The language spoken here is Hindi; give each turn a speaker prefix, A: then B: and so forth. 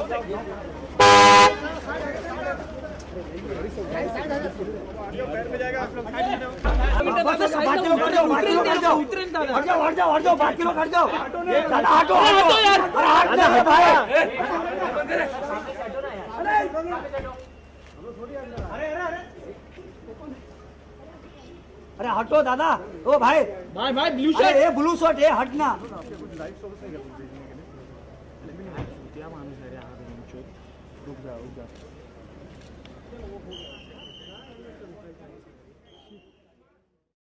A: अरे हटो दादा, ओ भाई भाई ब्लू शर्ट, ये ब्लू शर्ट है, हटना। रुक जा